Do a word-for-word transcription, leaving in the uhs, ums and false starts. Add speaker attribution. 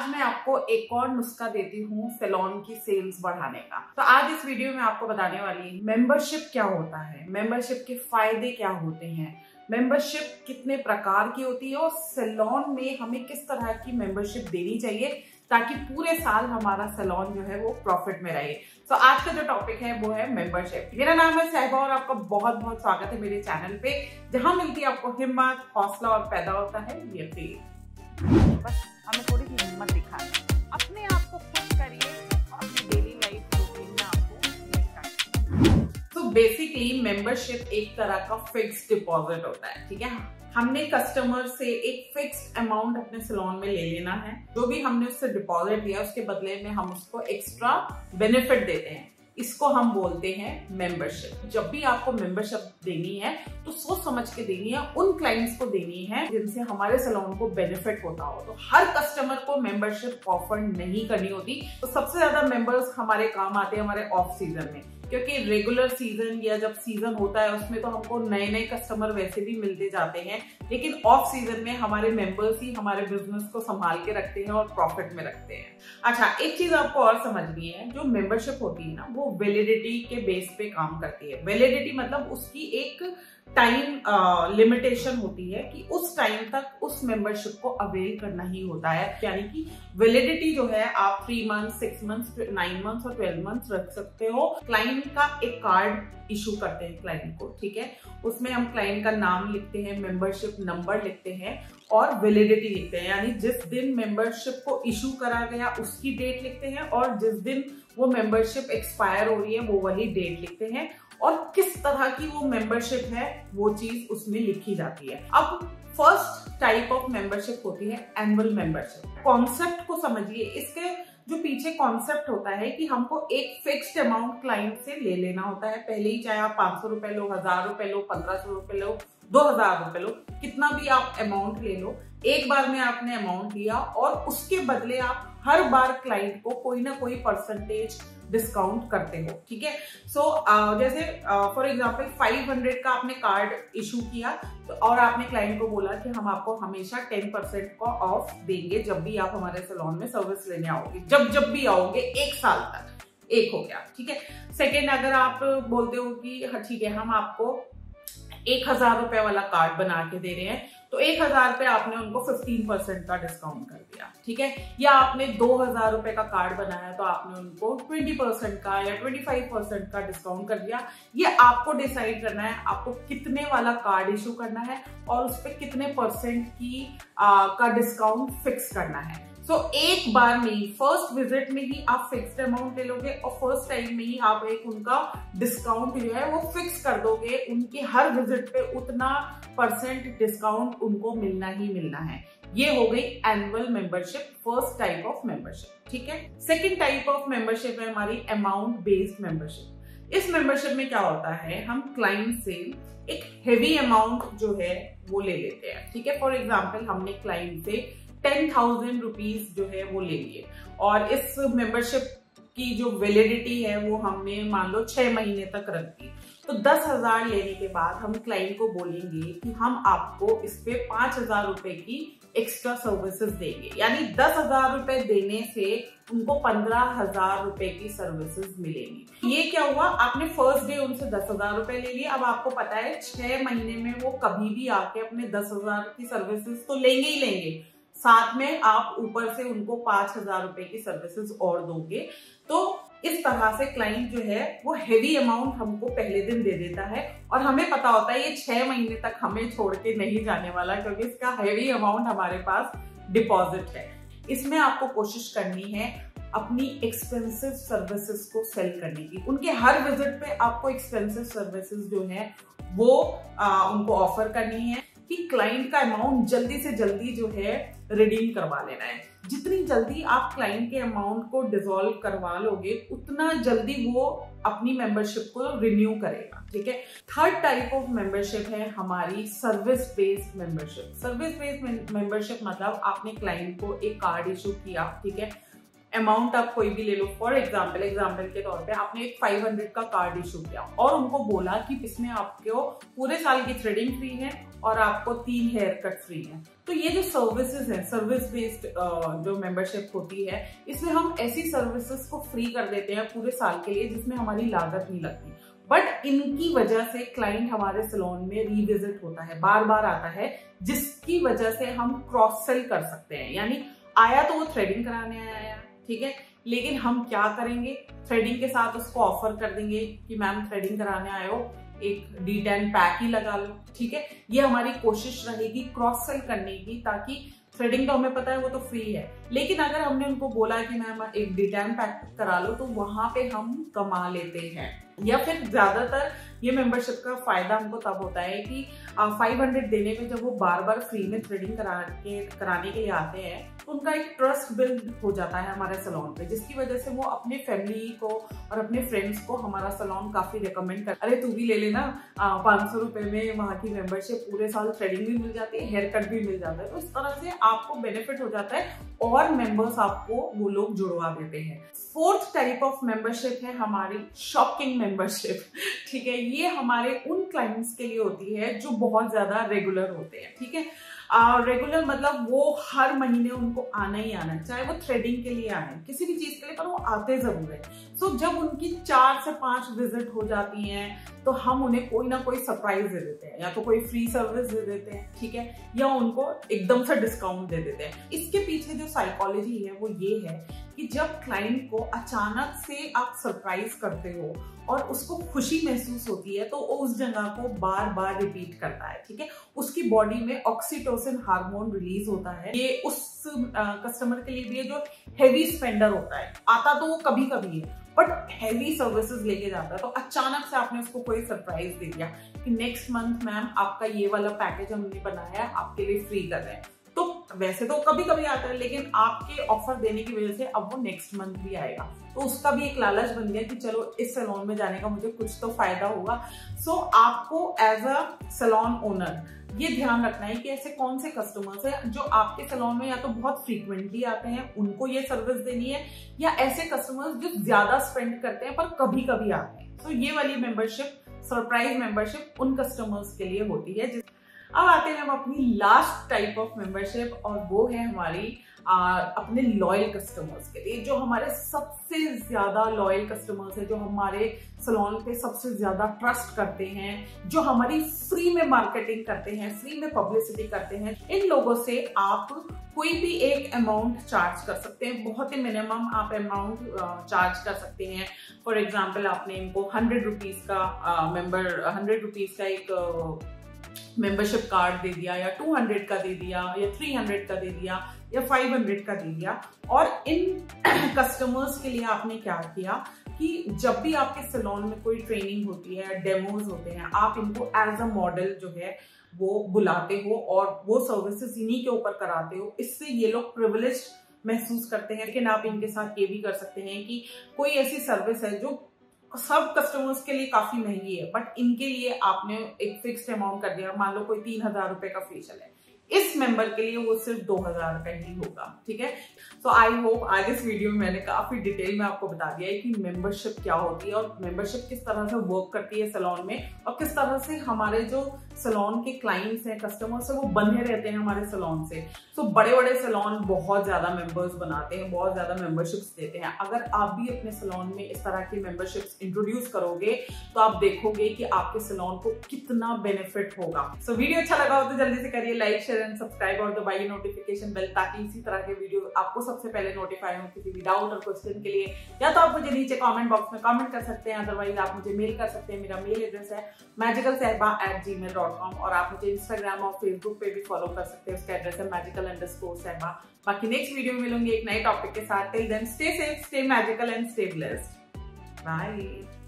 Speaker 1: आज मैं आपको एक और नुस्खा देती हूँ सैलून की सेल्स बढ़ाने का। तो आज इस वीडियो में आपको बताने वाली हूँ मेंबरशिप क्या होता है, मेंबरशिप के फायदे क्या होते हैं, मेंबरशिप कितने प्रकार की होती है और सैलून में हमें किस तरह की मेंबरशिप देनी चाहिए ताकि पूरे साल हमारा सैलून जो है वो प्रॉफिट में रहे। तो आज का जो टॉपिक है वो है मेंबरशिप। मेरा नाम है सहबा और आपका बहुत बहुत स्वागत है मेरे चैनल पे, जहां मिलती है आपको हिम्मत, हौसला और पैदा होता है ये फील। बस हमें थोड़ी सी हिम्मत दिखानी, अपने आप को खुश करिए, अपनी डेली लाइफ रूटीन में आपको। तो बेसिकली मेंबरशिप एक तरह का फिक्स्ड डिपॉजिट होता है, ठीक है। हमने कस्टमर से एक फिक्स्ड अमाउंट अपने सैलून में ले लेना है। जो भी हमने उससे डिपॉजिट लिया उसके बदले में हम उसको एक्स्ट्रा बेनिफिट देते हैं, इसको हम बोलते हैं मेंबरशिप। जब भी आपको मेंबरशिप देनी है तो सोच समझ के देनी है, उन क्लाइंट्स को देनी है जिनसे हमारे सैलून को बेनिफिट होता हो। तो हर कस्टमर को मेंबरशिप ऑफर नहीं करनी होती। तो सबसे ज्यादा मेंबर्स हमारे काम आते हैं हमारे ऑफ सीजन में, क्योंकि रेगुलर सीजन या जब सीजन होता है उसमें तो हमको नए नए कस्टमर वैसे भी मिलते जाते हैं, लेकिन ऑफ सीजन में हमारे मेंबर्स ही हमारे बिजनेस को संभाल के रखते हैं और प्रॉफिट में रखते हैं। अच्छा, एक चीज आपको और समझनी है, जो मेंबरशिप होती है ना वो वैलिडिटी के बेस पे काम करती है। वैलिडिटी मतलब उसकी एक टाइम लिमिटेशन होती है कि उस टाइम तक उस मेंबरशिप को अवेल करना ही होता है। यानी कि वैलिडिटी जो है आप three month, six month, nine month और ट्वेल्व मंथ रख सकते हो। क्लाइंट का एक कार्ड इशू करते हैं क्लाइंट को, ठीक है। उसमें हम क्लाइंट का नाम लिखते हैं, मेंबरशिप नंबर लिखते हैं और वैलिडिटी लिखते हैं। यानी जिस दिन मेंबरशिप को इशू करा गया उसकी डेट लिखते हैं और जिस दिन वो मेंबरशिप एक्सपायर हो रही है वो वही डेट लिखते हैं और किस तरह की वो मेंबरशिप है वो चीज उसमें लिखी जाती है। अब फर्स्ट टाइप ऑफ मेंबरशिप होती है एनुअल मेंबरशिप। कॉन्सेप्ट को समझिए, इसके जो पीछे कॉन्सेप्ट होता है कि हमको एक फिक्स्ड अमाउंट क्लाइंट से ले लेना होता है पहले ही, चाहे आप पांच सौ रुपए लो, हजार रुपए लो, पंद्रह सौ रुपए लो, दो हजार रुपए लो, कितना भी आप अमाउंट ले लो। एक बार में आपने अमाउंट लिया और उसके बदले आप हर बार क्लाइंट को कोई ना कोई परसेंटेज डिस्काउंट करते हो, ठीक है। सो so, uh, जैसे फॉर एग्जांपल फाइव हंड्रेड का आपने कार्ड इशू किया तो और आपने क्लाइंट को बोला कि हम आपको हमेशा टेन परसेंट का ऑफ देंगे जब भी आप हमारे सैलून में सर्विस लेने आओगे, जब जब भी आओगे एक साल तक। एक हो गया, ठीक है। सेकेंड, अगर आप बोलते हो कि हाँ ठीक है हम आपको एक हजार रुपए वाला कार्ड बना के दे रहे हैं, तो एक हजार पे आपने उनको फिफ्टीन परसेंट का डिस्काउंट कर दिया, ठीक है। या आपने दो हजार रुपए का कार्ड बनाया तो आपने उनको ट्वेंटी परसेंट का या ट्वेंटी फाइव परसेंट का डिस्काउंट कर दिया। ये आपको डिसाइड करना है आपको कितने वाला कार्ड इशू करना है और उस पर कितने परसेंट की आ, का डिस्काउंट फिक्स करना है। सो so, एक बार में ही फर्स्ट विजिट में ही आप फिक्स्ड अमाउंट ले लोगे और फर्स्ट टाइम में ही आप एक उनका डिस्काउंट जो है वो फिक्स कर दोगे। उनके हर विजिट पे उतना परसेंट डिस्काउंट उनको मिलना ही मिलना है। ये हो गई annual membership, first type of membership, ठीक है। सेकेंड टाइप ऑफ मेंबरशिप है हमारी अमाउंट बेस्ड मेंबरशिप। इस मेंबरशिप में क्या होता है, हम क्लाइंट से एक हेवी अमाउंट जो है वो ले लेते हैं, ठीक है। फॉर एग्जाम्पल हमने क्लाइंट से टेन थाउजेंड रुपीज जो है वो ले लिए और इस मेंबरशिप की जो वैलिडिटी है वो हमने मान लो छह महीने तक रख दी। तो दस हजार लेने के बाद हम क्लाइंट को बोलेंगे कि हम आपको इस पे पांच हजार रुपए की एक्स्ट्रा सर्विसेज देंगे। यानी दस हजार रुपए देने से उनको पंद्रह हजार रुपए की सर्विसेज मिलेंगी। ये क्या हुआ, आपने फर्स्ट डे उनसे दस हजार रुपए ले लिए। अब आपको पता है छह महीने में वो कभी भी आके अपने दस हजार की सर्विसेज तो लेंगे ही लेंगे, साथ में आप ऊपर से उनको पांच हजार रुपए की सर्विसेज और दोगे। तो इस तरह से क्लाइंट जो है वो हेवी अमाउंट हमको पहले दिन दे देता है और हमें पता होता है ये छह महीने तक हमें छोड़ के नहीं जाने वाला, क्योंकि इसका हेवी अमाउंट हमारे पास डिपॉजिट है। इसमें आपको कोशिश करनी है अपनी एक्सपेंसिव सर्विसेज को सेल करने की। उनके हर विजिट पे आपको एक्सपेंसिव सर्विसेज जो है वो आ, उनको ऑफर करनी है कि क्लाइंट का अमाउंट जल्दी से जल्दी जो है रिडीम करवा लेना है। जितनी जल्दी आप क्लाइंट के अमाउंट को डिसॉल्व करवा लोगे उतना जल्दी वो अपनी मेंबरशिप को रिन्यू करेगा, ठीक है। थर्ड टाइप ऑफ मेंबरशिप है हमारी service based membership. Service based membership मतलब आपने क्लाइंट को एक कार्ड इशू किया, ठीक है। अमाउंट आप कोई भी ले लो, फॉर एग्जाम्पल एग्जाम्पल के तौर पे आपने एक फाइव हंड्रेड का कार्ड इशू किया और उनको बोला कि इसमें आपको पूरे साल की थ्रेडिंग फ्री है और आपको तीन हेयर कट फ्री है। तो ये जो सर्विसेज है, सर्विस बेस्ड जो मेंबरशिप होती है, इसमें हम ऐसी सर्विसेज को फ्री कर देते हैं पूरे साल के लिए जिसमें हमारी लागत नहीं लगती। बट इनकी वजह से क्लाइंट हमारे सैलून में रीविजिट होता है, बार बार आता है, जिसकी वजह से हम क्रॉस सेल कर सकते हैं। यानी आया तो वो थ्रेडिंग कराने आया, ठीक है, लेकिन हम क्या करेंगे, थ्रेडिंग के साथ उसको ऑफर कर देंगे कि मैम थ्रेडिंग कराने आए हो, एक डी टेन पैक ही लगा लो, ठीक है। ये हमारी कोशिश रहेगी क्रॉस सेल करने की, ताकि थ्रेडिंग तो हमें पता है वो तो फ्री है, लेकिन अगर हमने उनको बोला है कि मैम एक डी टेन पैक करा लो, तो वहां पे हम कमा लेते हैं। या फिर ज्यादातर ये मेंबरशिप का फायदा हमको तब होता है कि फाइव हंड्रेड देने पे जब वो बार बार फ्री में थ्रेडिंग करा के कराने के लिए आते हैं, तो उनका एक ट्रस्ट बिल्ड हो जाता है हमारे सैलून पे, जिसकी वजह से वो अपने फैमिली को और अपने फ्रेंड्स को हमारा सैलून काफी रिकमेंड कर, अरे तू भी ले लेना, पाँच सौ रुपए में वहाँ की मेंबरशिप, पूरे साल थ्रेडिंग भी मिल जाती है, हेयर कट भी मिल जाता है। तो इस तरह से आपको बेनिफिट हो जाता है और मेंबर्स आपको वो लोग जुड़वा देते हैं। फोर्थ टाइप ऑफ मेंबरशिप है हमारी शॉकिंग मेंबरशिप, ठीक है। ये हमारे उन क्लाइंट्स के लिए होती है जो बहुत ज्यादा रेगुलर होते हैं, ठीक है। रेगुलर मतलब वो हर महीने उनको आना ही आना है, चाहे वो थ्रेडिंग के लिए आए, किसी भी चीज के लिए, पर वो आते जरूर है। सो so, जब उनकी चार से पांच विजिट हो जाती हैं, तो हम उन्हें कोई ना कोई सरप्राइज दे देते हैं, या तो कोई फ्री सर्विस दे देते हैं, ठीक है, या उनको एकदम से डिस्काउंट दे देते हैं। इसके पीछे जो साइकोलॉजी है वो ये है कि जब क्लाइंट को अचानक से आप सरप्राइज करते हो और उसको खुशी महसूस होती है, तो वो उस जगह को बार बार रिपीट करता है, ठीक है। उसकी बॉडी में ऑक्सीटोसिन हार्मोन रिलीज होता है। ये उस कस्टमर के लिए भी है जो हेवी स्पेंडर होता है, आता तो वो कभी कभी है, बट हेवी सर्विसेज लेके जाता है। तो अचानक से आपने उसको कोई सरप्राइज दे दिया कि नेक्स्ट मंथ मैम आपका ये वाला पैकेज हमने बनाया है, आपके लिए फ्री कर रहे हैं। तो वैसे तो कभी कभी आता है, लेकिन आपके ऑफर देने की वजह से अब वो नेक्स्ट मंथ भी आएगा, तो उसका भी एक लालच बन गया कि चलो इस सैलून में जाने का मुझे कुछ तो फायदा होगा। सो so, आपको एज अ सैलून ओनर ये ध्यान रखना है कि ऐसे कौन से कस्टमर्स हैं जो आपके सैलून में या तो बहुत फ्रीक्वेंटली आते हैं, उनको ये सर्विस देनी है, या ऐसे कस्टमर्स जो ज्यादा स्पेंड करते हैं पर कभी कभी आते हैं। तो so, ये वाली मेंबरशिप, सरप्राइज मेंबरशिप, उन कस्टमर्स के लिए होती है। अब आते हैं हम अपनी लास्ट टाइप ऑफ मेंबरशिप, और वो है हमारी आ, अपने लॉयल कस्टमर्स के लिए, जो हमारे सबसे ज्यादा लॉयल कस्टमर्स हैं, जो हमारे सैलून पे सबसे ज्यादा ट्रस्ट करते हैं, जो हमारी फ्री में मार्केटिंग करते हैं, फ्री में पब्लिसिटी करते हैं। इन लोगों से आप कोई भी एक अमाउंट चार्ज कर सकते हैं, बहुत ही मिनिमम आप अमाउंट चार्ज कर सकते हैं। फॉर एग्जाम्पल आपने इनको हंड्रेड रुपीज का मेंबर हंड्रेड रुपीज का एक मेंबरशिप कार्ड दे दिया, या टू हंड्रेड का दे दिया, या थ्री हंड्रेड का दे दिया, या फाइव हंड्रेड का दे दिया। और इन कस्टमर्स के लिए आपने क्या किया कि जब भी आपके सैलून में कोई ट्रेनिंग होती है, डेमोज होते हैं, आप इनको एज अ मॉडल जो है वो बुलाते हो और वो सर्विसेज इन्हीं के ऊपर कराते हो। इससे ये लोग प्रिविलेज महसूस करते हैं। लेकिन आप इनके साथ ये भी कर सकते हैं कि कोई ऐसी सर्विस है जो सब कस्टमर्स के लिए काफी महंगी है, बट इनके लिए आपने एक फिक्स्ड अमाउंट कर दिया, मान लो कोई तीन हजार रुपए का फेशियल है, इस मेंबर के लिए वो सिर्फ दो हजार रुपए ही होगा, ठीक है। सो आई होप आज इस वीडियो में मैंने काफी डिटेल में आपको बता दिया है कि मेंबरशिप क्या होती है और मेंबरशिप किस तरह से वर्क करती है सैलून में, और किस तरह से हमारे जो सैलून के क्लाइंट्स हैं, कस्टमर्स हैं, वो बंधे रहते हैं हमारे सैलून से। सो बड़े बड़े सैलून बहुत ज्यादा मेंबर्स बनाते हैं, बहुत ज्यादा मेंबरशिप्स देते हैं। अगर आप भी अपने सैलून में इस तरह की मेंबरशिप्स इंट्रोड्यूस करोगे, तो आप देखोगे कि आपके सैलून को कितना बेनिफिट होगा। सो so, वीडियो अच्छा लगा हो तो जल्दी से करिए लाइक, शेयर एंड सब्सक्राइब, और दबाइए नोटिफिकेशन बेल, ताकि इसी तरह के वीडियो आपको सबसे पहले नोटिफाई हो किसी भी डाउट और क्वेश्चन के लिए। या तो आप मुझे नीचे कमेंट बॉक्स में कमेंट कर सकते हैं, अदरवाइज आप मुझे मेल कर सकते हैं। मेरा मेल एड्रेस है magical Sahba at Gmail dot com, और आप मुझे इंस्टाग्राम और फेसबुक पे भी फॉलो कर सकते हैं, उसका एड्रेस है मैजिकल अंडरस्कोर सहबा। बाकी नेक्स्ट वीडियो में मिलूंगी एक नए टॉपिक के साथ। Till then stay safe, stay magical and stay blessed. Bye.